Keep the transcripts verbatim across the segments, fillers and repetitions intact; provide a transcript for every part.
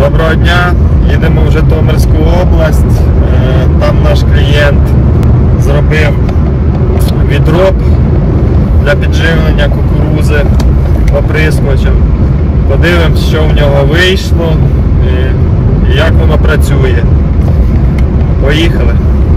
Доброго дня, їдемо в Житомирську область. Там наш клієнт зробив відроб для підживлення кукурузи оприскувачем. Подивимось, що в нього вийшло і як воно працює. Поїхали!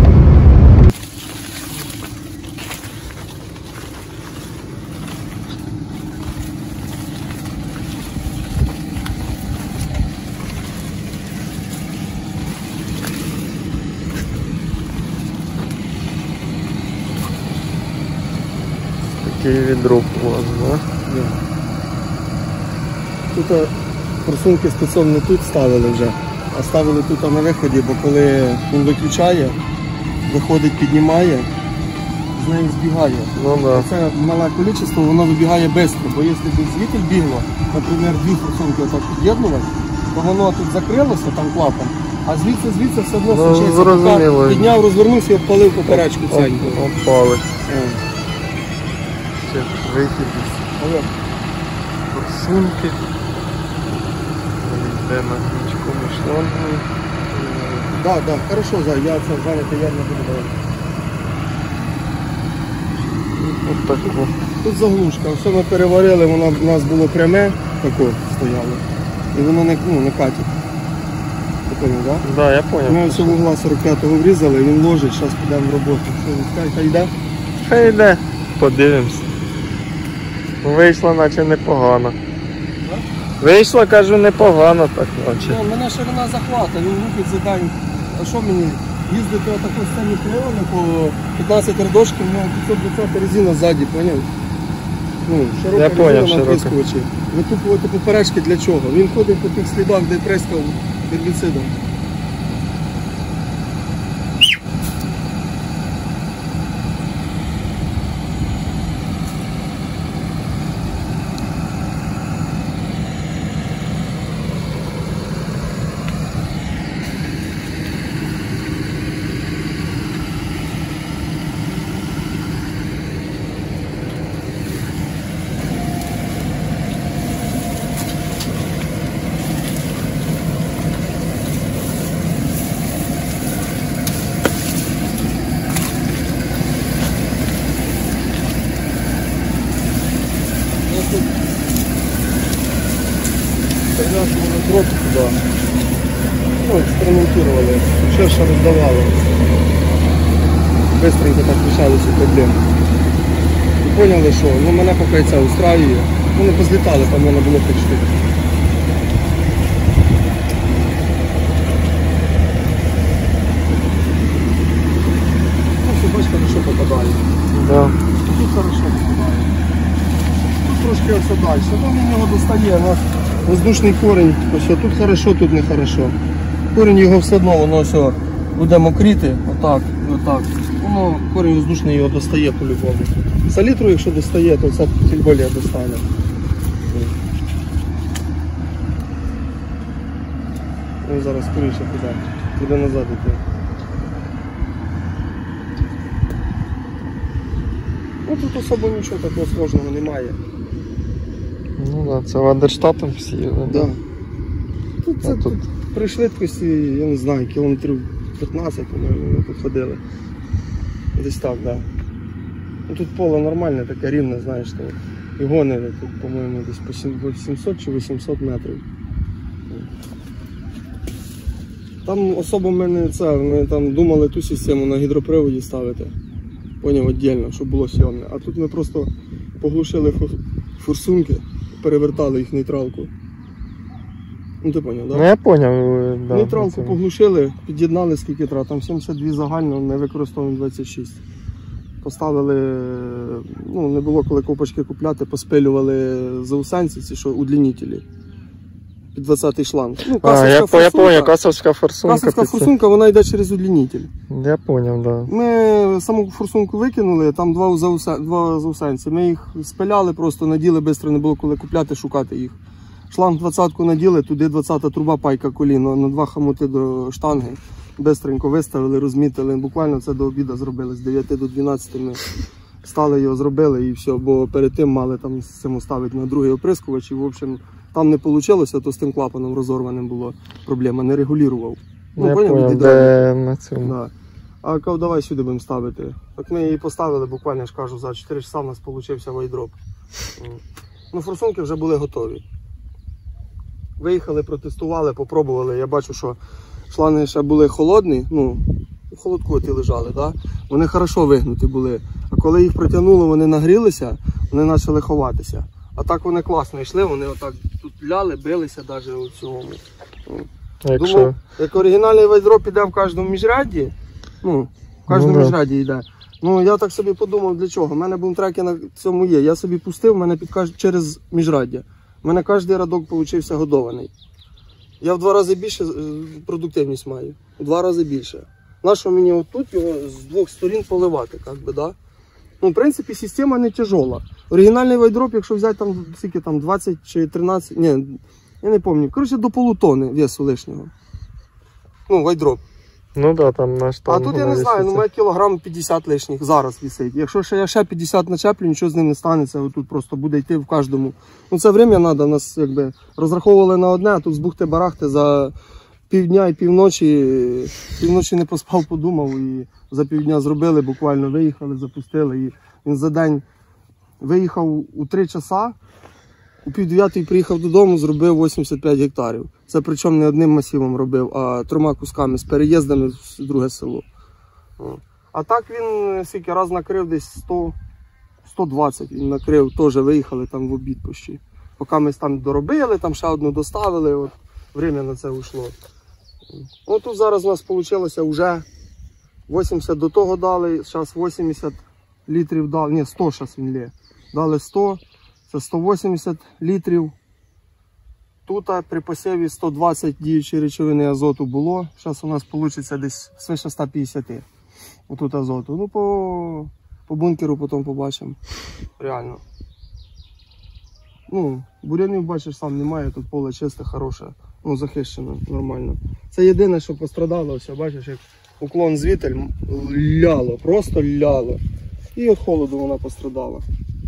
Такий відруб у вас, да? Да. Тут форсунки стосовно тут ставили вже, а ставили тут на виході, бо коли він виключає, виходить, піднімає, з неї збігає. Ну, да. Це мале кількість, воно вибігає швидко, бо якщо б звідти бігло, наприклад, дві форсунки отак під'єднувати, то воно тут закрилося, там клапан, а звідси, звідси все одно ну, случається. Підняв, розвернувся і обпалив поперечку ценьку. Обпалив. Вихід із форсунки. Йде на ключкову шлангу. Так, так, хорошо, я це зайнятий, я не буду давати. Ось так. Тут заглушка, все ми переварили, воно у нас було пряме, таке стояло. І воно не, ну, не катить. Ти поняв, так? Так, да, я зрозумів. Ми ось вугла сорок п'ятого врізали, він ложить, зараз підемо в роботу. Хай йде? Хай йде, подивимось. Вийшло наче непогано. Вийшло, кажу, непогано так наче. Ну, мене ширина захвата, він лупить за день. А що мені? Їздити отако з цими кривами по п'ятнадцять рядочків, у мене п'ятсот двадцять резина ззаді, поняв? Ну, широка я поняв, резина на оприскувачі. Викупувати поперечки для чого? Він ходить по тих слідах, де прискав гербіцидом. Привязывали дроты туда, ну, экспериментировали, шерша раздавала, быстренько так решали всі проблеми. І поняли, що ну, мене поки це устраює, вони позлітали, там воно було п'ять штук. Ну, все, бачите, хорошо попадає. Да. Тут хорошо попадає. Тут трошки ось далі, там він його достає, у нас воздушний корінь, ось тут хорошо, тут не хорошо. Корінь його все одно, воно все буде мокріти, отак, отак. Воно корінь воздушний його достає по-любому. Салітру, якщо достає, то це тим більше достане. Він зараз скоріше піде, буде назад йти. Ну тут особо нічого такого сложного немає. Ну так, да, це вандерштатом всі. Да. Тут, це, тут при швидкості, я не знаю, кілометрів п'ятнадцять, по-моєму, ми тут ходили. Десь так, так. Да. Ну, тут поле нормальне, таке рівне, знаєш, то і гонили тут, по-моєму, десь по сімсот чи вісімсот метрів. Там особо ми не це, ми там думали ту систему на гідроприводі ставити. Поняв, віддільно, щоб було сйомне. А тут ми просто поглушили форсунки, перевертали їх в нейтралку. Ну ти поняв, так? Да? Ну я поняв. Да, нейтралку це... поглушили, під'єднали скільки треба, там сімдесят два загально, ми використовуємо двадцять шість. Поставили, ну не було коли копочки купляти, поспилювали заусенці, ці що удлінителі. Під двадцятий шланг. Ну, а, я поняв, касовська форсунка. Касовська форсунка, вона йде через удлінитель. Я поняв, так. Да. Ми саму форсунку викинули, там два заусенці. Ми їх спиляли, просто наділи, швидко не було коли купляти, шукати їх. Шланг двадцятку наділи, туди двадцята труба, пайка коліно, на два хамути до штанги. Бистренько виставили, розмітили. Буквально це до обіду зробили, з дев'яти до дванадцяти ми стали його, зробили і все. Бо перед тим мали там з цим ставити на другий оприскувач. І, в общем, там не вийшло, то з тим клапаном розорваним було проблема, не регулював. Ну, я поняв, понял, від де на цьому. Да. А кажу, давай сюди будемо ставити. Так ми її поставили, буквально, я ж кажу, за чотири часа в нас вийшов вайдроп. Ну, форсунки вже були готові. Виїхали, протестували, попробували. Я бачу, що шланги ще були холодні, ну, в холодкоті лежали, да? Вони хорошо вигнуті були. А коли їх протягнуло, вони нагрілися, вони почали ховатися. А так вони класно йшли, вони отак тут ляли, билися навіть у цьому. Якщо... Думав, як оригінальний вайдроп іде в кожному міжряді, ну, в кожному Ну, да. міжряді йде. Ну, я так собі подумав, для чого. У мене бумтреки на цьому є. Я собі пустив, в мене під кож- через міжряддя. У мене кожен радок получився годований. Я в два рази більше е, продуктивність маю. В два рази більше. Нащо мені отут його з двох сторін поливати, як би, да? Ну, в принципі, система не тяжола. Оригінальний вайдроп, якщо взяти там, скільки там, двадцять чи тринадцять, ні, я не пам'ятаю. Коротше, до полутони весу лишнього. Ну, вайдроп. Ну да, там наш там. А тут я не знаю, ну має кілограм п'ятдесят лишніх зараз висить. Якщо ще я ще п'ятдесят начеплю, нічого з ним не станеться, отут просто буде йти в кожному. Ну це время треба, нас якби розраховували на одне, а тут з бухти-барахти за півдня і півночі, півночі не поспав, подумав і за півдня зробили, буквально виїхали, запустили. І він за день виїхав у три часа, у пів дев'ятої приїхав додому, зробив вісімдесят п'ять гектарів. Це причому не одним масивом робив, а трьома кусками з переїздами в друге село. А так він скільки раз накрив десь сто, сто двадцять він накрив, теж виїхали там в обід почти. Поки ми там доробили, там ще одну доставили, от время на це уйшло. Ну тут зараз у нас вийшло вже вісімдесят до того дали, зараз вісімдесят літрів дали, ні, сто зараз він лє. Дали сто, це сто вісімдесят літрів. Тут при посіві сто двадцять діючої речовини азоту було. Зараз у нас вийде десь свише ста п'ятдесят. Отут азоту. Ну по, по бункеру потім побачимо. Реально. Ну, бурянів, бачиш, сам немає, тут поле чисте, хороше. Ну, захищено, нормально. Це єдине, що пострадало, ось, бачиш, як уклон звітель ляло, просто ляло. І від холоду вона пострадала.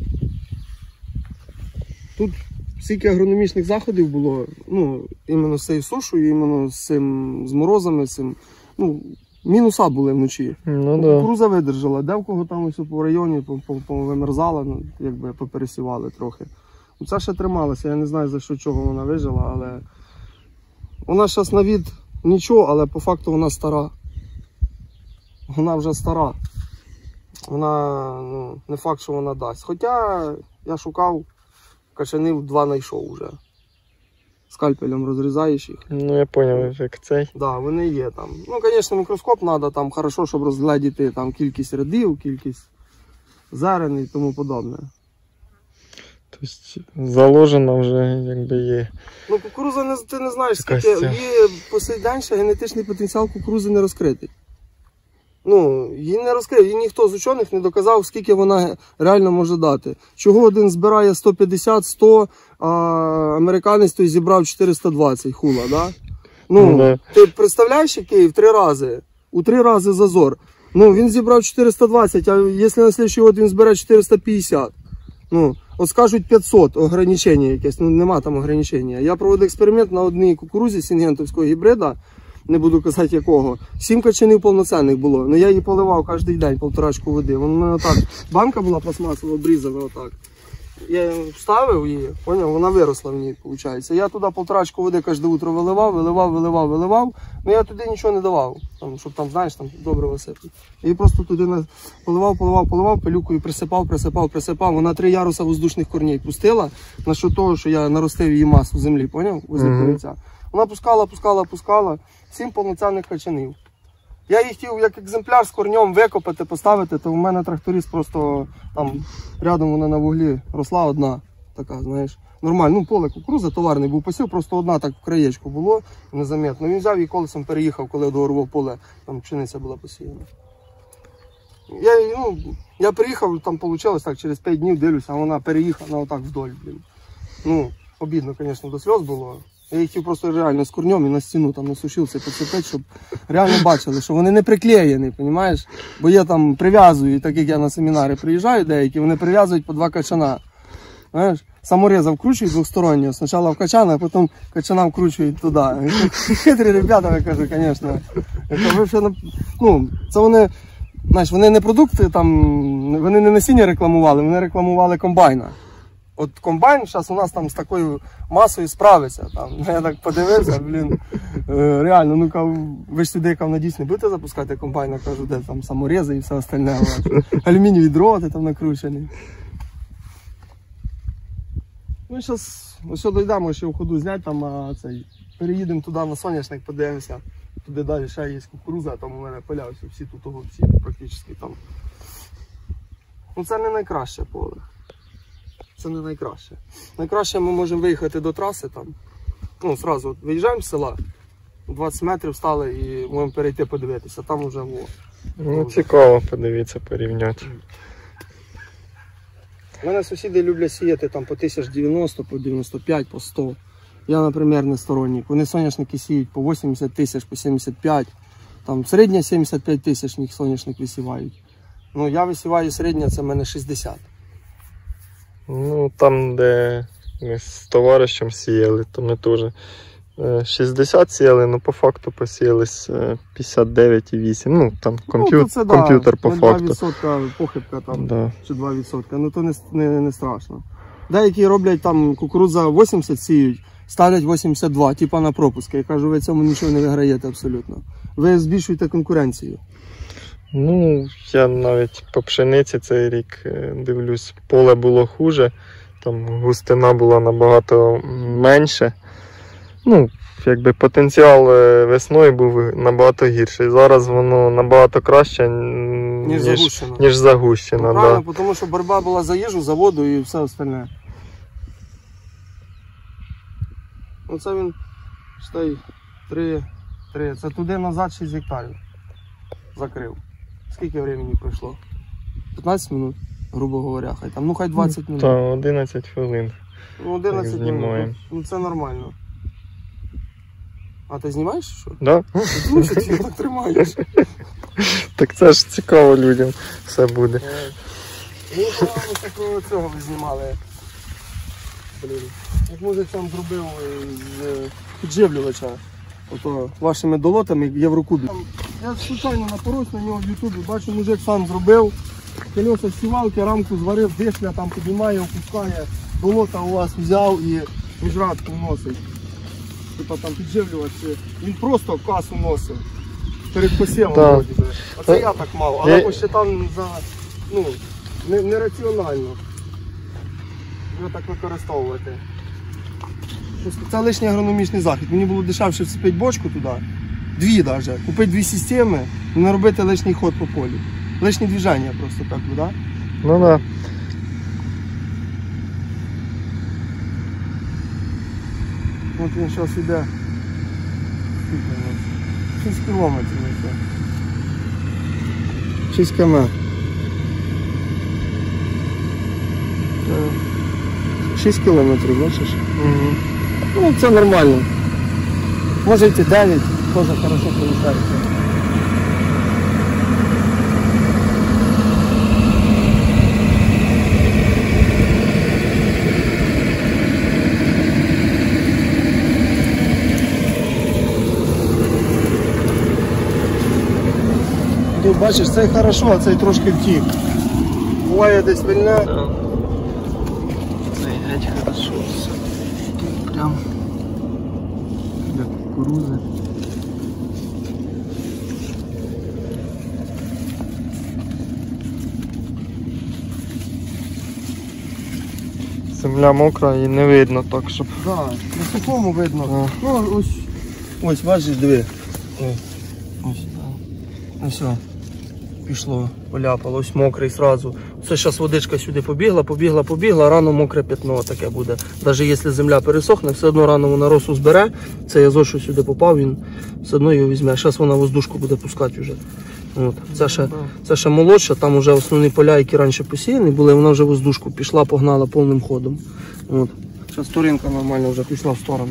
Тут стільки агрономічних заходів було, ну, іменно з цією сушою, іменно з цим, з морозами, з цим, ну, мінуса були вночі. Ну да. Кукуруза видержала, де в кого там ось по районі повимерзала, ну, якби попересівали трохи. Це ще трималося, я не знаю за що чого вона вижила, але вона зараз на від нічого, але по факту вона стара. Вона вже стара. Вона, ну, не факт, що вона дасть. Хоча я шукав, качанів два знайшов вже. Скальпелем розрізаєш їх. Ну я зрозумів, як цей. Так, да, вони є там. Ну, звісно, мікроскоп треба, там хорошо, щоб розгледіти там кількість рядів, кількість зерен і тому подобне. Тобто заложено вже якби є. Ну, кукуруза, не, ти не знаєш, Якась скільки, ця- її по сей день ще генетичний потенціал кукурузи не розкритий. Ну, її не розкрив, її ніхто з учених не доказав, скільки вона реально може дати. Чого один збирає сто п'ятдесят сто, а американець той зібрав чотириста двадцять, хула, да? Ну, Ну, да. ти представляєш, який в три рази, у три рази зазор. Ну, він зібрав чотириста двадцять, а якщо на слідчий год він збере чотириста п'ятдесят. Ну, от скажуть п'ятсот, ограничення якесь, ну нема там ограничення. Я проводив експеримент на одній кукурузі сінгентовського гібрида, не буду казати якого. Сім качанів повноцінних було. Ну я її поливав кожен день, полторачку води. Воно в мене отак, банка була пластмасова, обрізана отак. Я її вставив її, поняв, вона виросла в ній, виходить. Я туди полторачку води кожне утро виливав, виливав, виливав, виливав. Ну я туди нічого не давав, там, щоб там, знаєш, там добре висипати. І просто туди на- поливав, поливав, поливав, пилюкою присипав, присипав, присипав. Вона три яруса воздушних корней пустила, на що того, що я наростив її масу землі, поняв? Возле Мгм. корінця. Вона пускала, пускала, пускала. Сім повноцінних качанів. Я їх хотів як екземпляр з корнем викопати, поставити, то в мене тракторист просто там рядом вона на вуглі росла одна така, знаєш. Нормально, ну поле кукурузи, товарний був посів, просто одна так в краєчку було, незаметно. Він взяв і колесом переїхав, коли доорвав поле, там пшениця була посіяна. Я, ну, я приїхав, там вийшло так, через п'ять днів дивлюся, а вона переїхала отак вдоль, блін. Ну, обідно, звісно, до сльоз було. Я їх хотів просто реально з корнем і на стіну там на сушилці поцепити, щоб реально бачили, що вони не приклеєні, розумієш? Бо я там прив'язую, так як я на семінари приїжджаю деякі, вони прив'язують по два качана. Знаєш? самореза вкручують двостороннього. Спочатку в качана, а потім качана вкручують туди. Хитрі ребята, я кажу, звісно. Ну, це вони, знаєш, вони не продукти, там, вони не насіння рекламували, вони рекламували комбайна. От комбайн зараз у нас там з такою масою справиться. Там. Я так подивився, блін, реально, ну ви ж сюди на Дійсні будете запускати комбайна, кажу, де там саморези і все остальне. Алюмінієві дроти там накручені. Ну, зараз ось дійдемо, ще в ходу зняти, там, а цей, переїдемо туди на соняшник, подивимося. Туди далі ще є кукурудза, там у мене поля, всі тут, всі практично там. Ну це не найкраще поле. Це не найкраще. Найкраще ми можемо виїхати до траси там. Ну, одразу виїжджаємо з села, двадцять метрів стали і можемо перейти подивитися. Там вже во. Ну цікаво подивитися, порівняти. У мене сусіди люблять сіяти там по тисяч дев'яносто, по дев'яносто п'ять, по сто. Я, наприклад, не сторонник. Вони соняшники сіють по вісімдесят тисяч, по сімдесят п'ять. Там середня сімдесят п'ять тисяч них соняшник висівають. Ну, я висіваю середня, це в мене шістдесят. Ну, там, де ми з товаришем сіяли, то ми теж шістдесят сіяли, але по факту посіялись п'ятдесят дев'ять і вісім. Ну, там комп'ю... ну, це, комп'ютер да, по два факту. відсотка похибка там, да. Чи два відсотки. Ну, то не, не, не страшно. Деякі роблять там кукурудза вісімдесят сіють, ставлять вісімдесят два, типа на пропуски. Я кажу, ви цьому нічого не виграєте абсолютно. Ви збільшуєте конкуренцію. Ну, я навіть по пшениці цей рік дивлюсь, поле було хуже, там густина була набагато менше. Ну, якби потенціал весною був набагато гірший. Зараз воно набагато краще, ніж, ніж загущено. Ніж загущено, ну, правильно, да. Тому що боротьба була за їжу, за воду і все остальне. Ну це він, штай, три, три, це туди назад шість гектарів закрив. Скільки времени пройшло? п'ятнадцять минут, грубо говоря, хай там, ну хай двадцять минут. Так, одинадцять хвилин. Ну одинадцять минут, ну це нормально. А ти знімаєш що? Да. Ну що ти так тримаєш? Так це ж цікаво людям все буде. Ну, ось такого цього ви знімали. Блін. Як мужик сам зробив з підживлювача. Ото вашими долотами в Єврокубі. Я случайно напорусь на нього в Ютубі, бачу, мужик сам зробив. Колеса сівалки, рамку зварив, дишля там піднімає, опускає, долота у вас взяв і міжрадку носить. Типа там підживлювач. Він просто касу носив. Перед посівом вроді би. Оце я так мав, але посчитав за, ну, нераціонально його так використовувати. Це лишній агрономічний захід. Мені було дешевше вцепити бочку туди, дві навіть, купити дві системи і не робити лишній ход по полі. Лишнє движення просто так, да? Ну да. От він зараз йде. шість кілометрів. шість кілометрів. шість кілометрів, бачиш? Угу. Ну, це нормально. Може йти дев'ять, теж хорошо виходить. Тут бачиш, цей хорошо, а цей трошки втік. Буває десь вільне. Цей геть хорошо все. Тут прям для кукурузи. Земля мокра і не видно так, щоб... Так, да, на сухому видно. А. Ну, ось, ось, бачиш, диви. Ось, ось, все. Пішло, поляпало, ось мокрий сразу. Це зараз водичка сюди побігла, побігла, побігла, рано мокре пятно таке буде. Навіть якщо земля пересохне, все одно рано вона росу збере. Цей азот, що сюди попав, він все одно його візьме. Зараз вона воздушку буде пускати вже. От. Це, ще, це ще молодша, там вже основні поля, які раніше посіяні були, вона вже воздушку пішла, погнала повним ходом. От. Зараз туринка нормально вже пішла в сторону.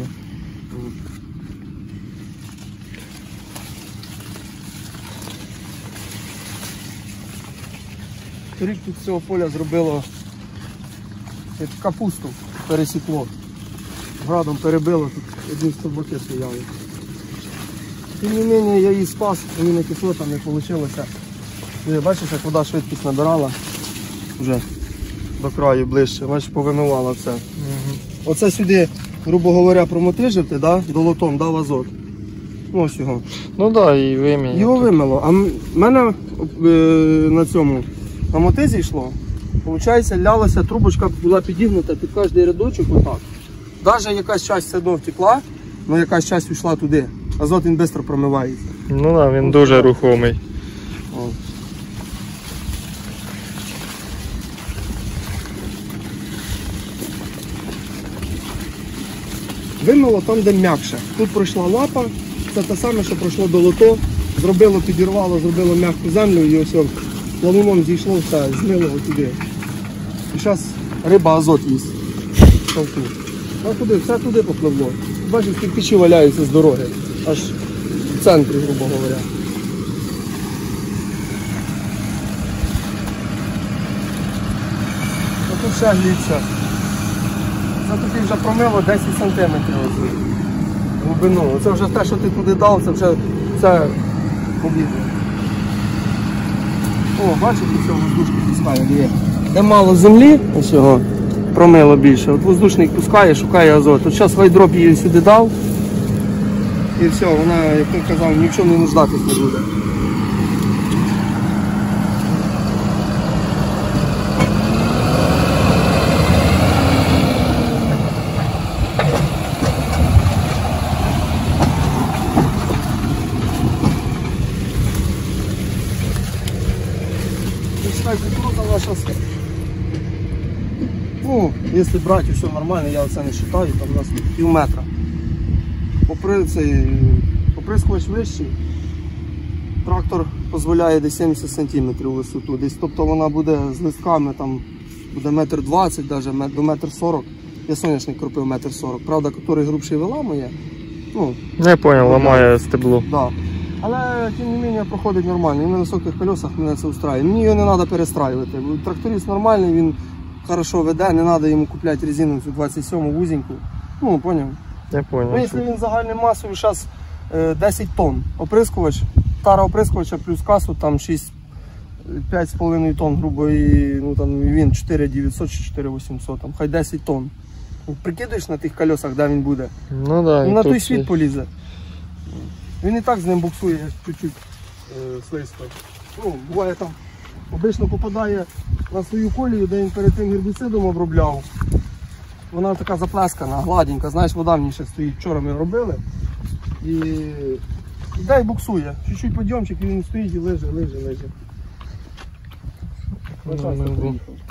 Торік тут з цього поля зробило капусту. пересікло. Градом перебило, тут одні стовбаки стояли. Тим не менше я її спас, амінокислота не вийшло. Бачиш, як вода швидкість набирала вже до краю ближче, бачиш, повимивала все. Угу. Оце сюди, грубо говоря, промотижити, да, долотом дав азот. Ось його. Ну так, да, і виміння. Його вимило. А в мене е, на цьому на мотизі йшло. Виходить, лялася трубочка була підігнута під кожний рядочок отак. Навіть якась часть все одно втекла, але якась часть йшла туди. Азот він швидко промивається. Ну так, да, він дуже рухомий. О. Вимило там, де м'якше. Тут пройшла лапа, це те саме, що пройшло долото, зробило, підірвало, зробило м'яку землю і ось плавуном зійшло все, змило туди. І зараз риба азот їсть. А туди, все туди попливло. Бачиш, кирпичі валяються з дороги, аж в центрі, грубо говоря. А тут ще гліться. Це тут вже промило десять сантиметрів глибину. Це вже те, що ти туди дав, це вже це облізло. О, бачите, все воздушки пускає, є. Де мало землі, ось його промило більше. От воздушник пускає, шукає азот. От зараз вайдроп її сюди дав. І все, вона, як я казав, ні в чому не нуждатись не буде. Ну, если брать все нормально, я оце не считаю, там у нас пів метра. Попри цей поприскувач вищий, трактор дозволяє десь сімдесят сантиметрів висоту. Десь, тобто вона буде з листками, там буде метр двадцять, навіть до метр сорок. Я соняшник кропив метр сорок. Правда, який грубший виламує. Ну, я понял, ламає стебло. Да. Але, тим не менше, проходить нормально. І на високих колесах мене це устраює. Мені його не треба перестраювати. Тракторист нормальний, він хорошо веде, не треба йому купляти резину цю двадцять сьому вузеньку. Ну, поняв? Я понял. Ну, якщо він загальною масою зараз десять тонн оприскувач, тара оприскувача плюс касу там шість п'ять з половиною тонн, грубо, і ну, там, він чотири дев'ятсот чи чотири вісімсот, там, хай десять тонн. Прикидуєш на тих колесах, де він буде? Ну, да, ну, на той тут світ і... полізе. Він і так з ним буксує чуть-чуть е, слизько. Ну, буває там, обично попадає на свою колію, де він перед тим гербіцидом обробляв. Вона така заплескана, гладенька, знаєш, вода в ній ще стоїть. Вчора ми робили. І, і дай буксує. Чуть-чуть підйомчик, і він стоїть і лежить, лежить, лежить. Ну,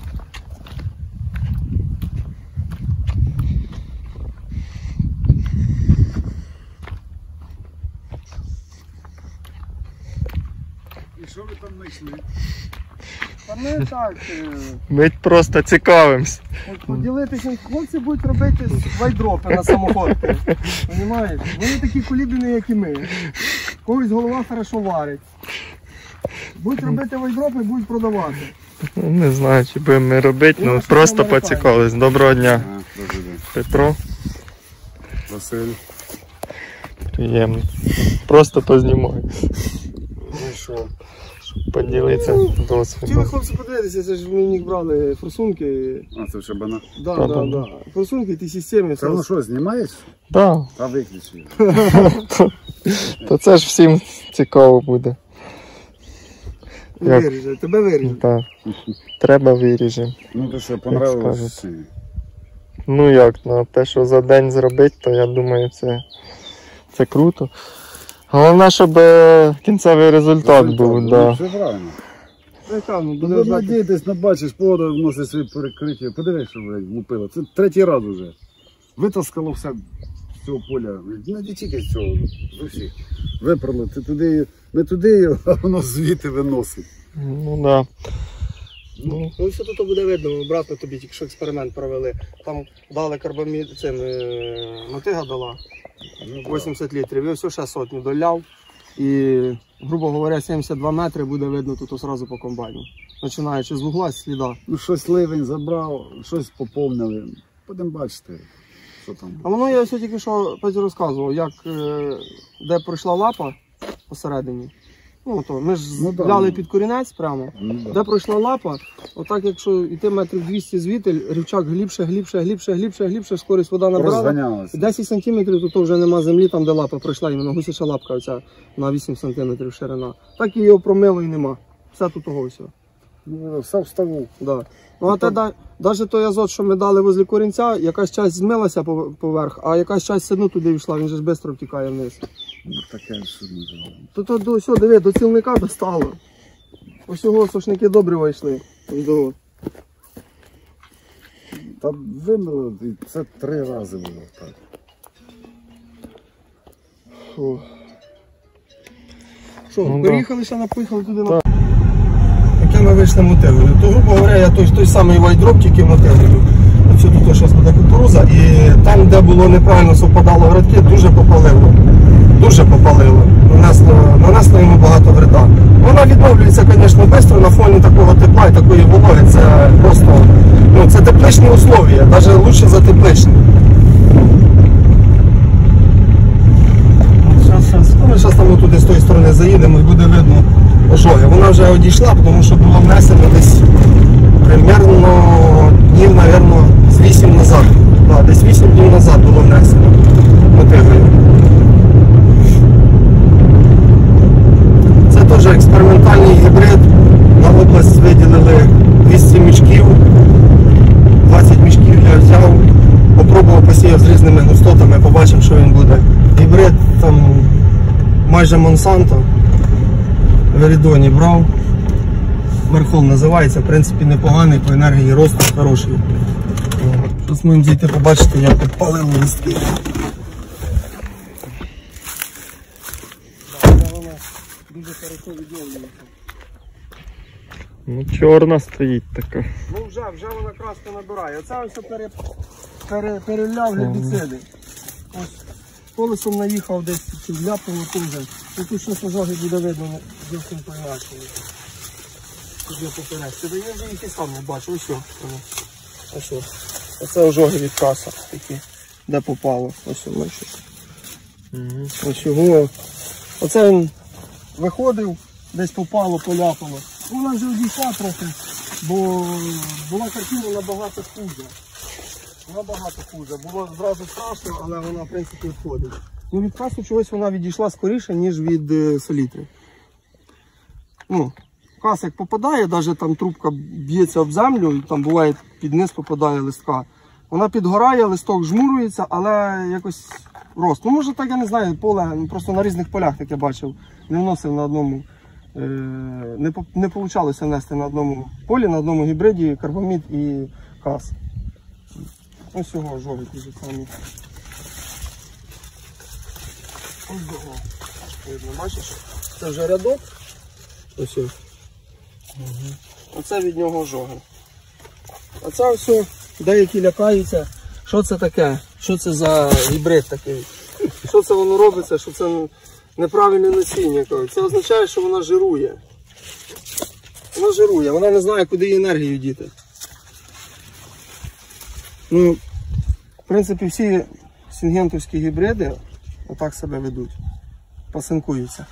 І що ви там знайшли? Та ми так. Ми просто цікавимось. Поділитися, хлопці будуть робити вайдропи на самоходки. Понимаєш? Вони такі кулібіни, як і ми. Когось голова хорошо варить. Будуть робити вайдропи, будуть продавати. Не знаю, чи будемо ми робити, ну просто поцікавились. Доброго дня. А, добрий день. Петро. Василь. Приємно. Просто познімаю. Ну що? Поділитися Хотіли досвідом. хлопці подивитися, це ж ми в них брали форсунки. А, це шабана. Да, Та, да, та, да. Форсунки, ті системи. Це воно що, знімаєш? Так. Та виключи. То це ж всім цікаво буде. Як? Виріже, тебе виріже. Так. Треба виріжемо. Ну то що, скажете. понравилось? Ну як, на те, що за день зробити, то я думаю, це, це круто. Головне, щоб е, кінцевий результат, результат був. Ну, да. все правильно. Яка, ну, буде Ну, знати. надійтесь, набачиш, погода вносить свої перекриття. Подивись, що блядь, влупило. Це третій раз уже. Витаскало все з цього поля. Не тільки з цього, з усіх. Випрало, ти туди, не туди, а воно звідти виносить. Ну да. Ну, ну все тут буде видно, обратно тобі тільки що експеримент провели. Там дали карбамід, цим, е, мотига дала вісімдесят літрів, і все ще сотню доляв. І, грубо говоря, сімдесят два метри буде видно тут одразу по комбайну. Починаючи з вугла, з сліда. Ну щось ливень забрав, щось поповнили. Будемо бачити, що там. А воно я все тільки що Петя розказував, як е, де пройшла лапа посередині. Ну, то, ми ж Ну, да, ляли ну. під корінець прямо. Ну, да. Де пройшла лапа, отак якщо йти метрів двісті звідти, рівчак глибше, глибше, глибше, глибше, глибше, скорість вода набирала. Розганялося. десять сантиметрів, то, то вже нема землі, там де лапа пройшла, іменно гусяча лапка оця на вісім сантиметрів ширина. Так і його промило і нема. Все тут того всього. Ну, все вставив. Да. Ну а те, да, навіть той азот, що ми дали возле корінця, якась часть змилася по- поверх, а якась часть все одно туди йшла, він же ж швидко втікає вниз. Ну, таке судно. То, то до, все, диви, до цілника достало. Ось його сошники добре вийшли. До. Та вимило, і це три рази було так. Фу. Що, Ну, переїхали ще, поїхали туди на... Яке ми вийшли мотивою. То, грубо говоря, я той, той самий вайдроп, тільки мотивою. Все тут зараз буде кукуруза, і там, де було неправильно совпадало градки, дуже попалило. Дуже попалило. Нанесло, нанесло йому багато вреда. Вона відновлюється, звісно, швидко, на фоні такого тепла і такої вологи. Це просто, ну, це тепличні условия, навіть краще за тепличні. Зараз, зараз. Ну, ми зараз там туди з тої сторони заїдемо і буде видно ожоги. Вона вже одійшла, тому що було внесено десь примерно днів, мабуть, з вісім назад. Да, десь вісім днів назад було внесено мотивою. Це теж експериментальний гібрид. На область виділили двісті мішків. двадцять мішків я взяв, попробував, посіяв з різними густотами, побачив, що він буде. Гібрид там майже Монсанто. Веридоні брав. Верхом називається, в принципі, непоганий, по енергії росту хороший. Зараз можемо зійти побачити, як підпалило листки. Дуже хорошо відновлюється. Ну, чорна стоїть така. Ну вже, вже вона краску набирає. Оце ось пере, пере, переляв гербіциди. Ось колесом наїхав десь, чи вляпнуло дуже. І тут щось ожоги буде видно зовсім по-інакшому. Тут я поперед. Ти я вже їх і сам не бачу. Ось що. Ось що. Оце ожоги від каса такі. Де попало. Ось воно що. Угу. Ось його. Оце він виходив, десь попало, поляпало. Вона вже одійшла трохи, бо була картина набагато хуже. Набагато хуже. Було зразу страшно, але вона, в принципі, відходить. Ну, від касу чогось вона відійшла скоріше, ніж від е, селітри. Ну, кас як попадає, навіть там трубка б'ється об землю, і там буває під низ попадає листка. Вона підгорає, листок жмурюється, але якось рост. Ну, може так, я не знаю, поле, просто на різних полях, як я бачив, не вносив на одному. Не, не вийшло внести на одному полі, на одному гібриді карбамід і кас. Ось цього ожоги ті ж самі. Ось цього. Видно, бачиш? Це вже рядок. Ось. Угу. Оце від нього ожоги. А це ось деякі лякаються. Що це таке? Що це за гібрид такий? Що це воно робиться? Що це неправильне насіння? Це означає, що вона жирує. Вона жирує, вона не знає, куди її енергію діти. Ну, в принципі, всі сінгентовські гібриди отак себе ведуть. Пасинкуються.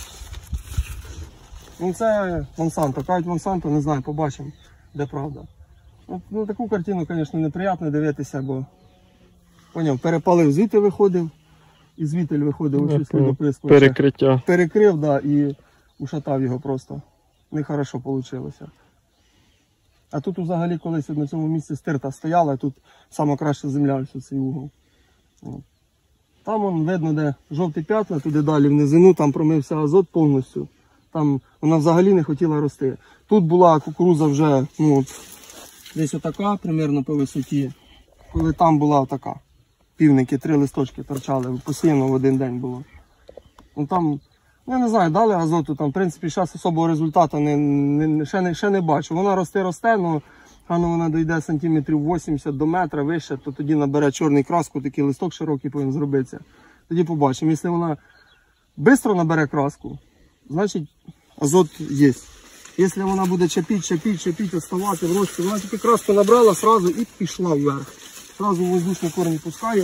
Ну це Монсанто. Кажуть Монсанто, не знаю, побачимо, де правда. Ну, таку картину, звісно, неприємно дивитися, бо поняв, перепалив, звідти виходив, і звідти виходив у щось недоприскувача. Перекриття. Перекрив, да, і ушатав його просто. Нехорошо вийшло. А тут взагалі колись на цьому місці стирта стояла, тут саме краща земля, ось цей угол. Там вон, видно, де жовті п'ятна, туди далі внизину, там промився азот повністю. Там вона взагалі не хотіла рости. Тут була кукуруза вже, ну, от, десь отака, примерно по висоті. Коли там була отака. Півники, три листочки торчали, посіяно в один день було. Ну там, я не знаю, дали азоту, там, в принципі, зараз особого результату не, не, ще, не, ще не бачу. Вона росте-росте, але рано вона дійде сантиметрів вісімдесят до метра вище, то тоді набере чорний краску, такий листок широкий повинен зробитися. Тоді побачимо. Якщо вона швидко набере краску, значить азот є. Якщо вона буде чапіть, чапіть, чапіть, оставати в рості, вона тільки краску набрала одразу і пішла вверх. Одразу воздушний корінь пускає.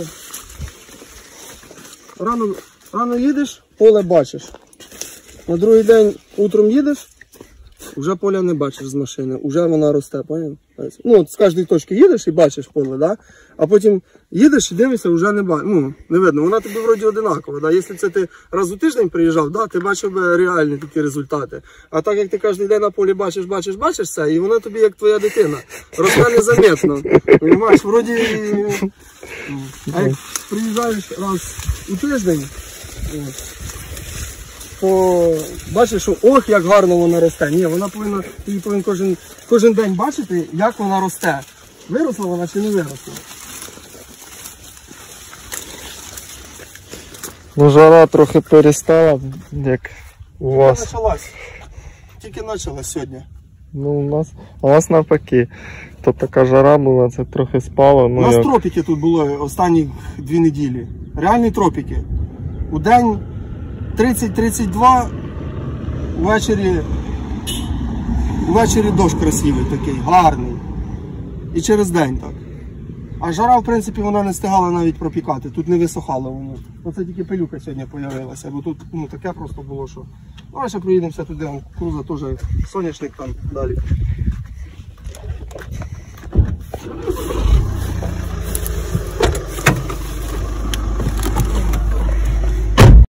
Рано, рано їдеш, поле бачиш. На другий день утром їдеш, вже поля не бачиш з машини, вже вона росте, поняв? Ну, от з кожної точки їдеш і бачиш поле, да? А потім їдеш і дивишся, вже не бачиш, ну, не видно. Вона тобі вроді одинакова, да? Якщо це ти раз у тиждень приїжджав, да, ти бачив би реальні такі результати. А так як ти кожен день на полі бачиш, бачиш, бачиш все, і вона тобі як твоя дитина. Росте незаметно. Понимаєш, вроді, а як приїжджаєш раз у тиждень, то бачиш, що ох, як гарно вона росте. Ні, вона повинна, ти повинен кожен, кожен день бачити, як вона росте. Виросла вона чи не виросла. Ну, жара трохи перестала, як у Тільки вас. почалась. Тільки почалась сьогодні. Ну, у нас, а у нас навпаки. То така жара була, це трохи спало. У Ну, нас як... тропіки тут були останні дві неділі. Реальні тропіки. У день тридцять тридцять два, ввечері, ввечері дощ красивий такий, гарний. І через день так. А жара, в принципі, вона не встигала навіть пропікати, тут не висохало воно. Оце тільки пилюка сьогодні з'явилася, бо тут ну, таке просто було, що... Ну, а ще проїдемося туди, Круза теж, соняшник там далі.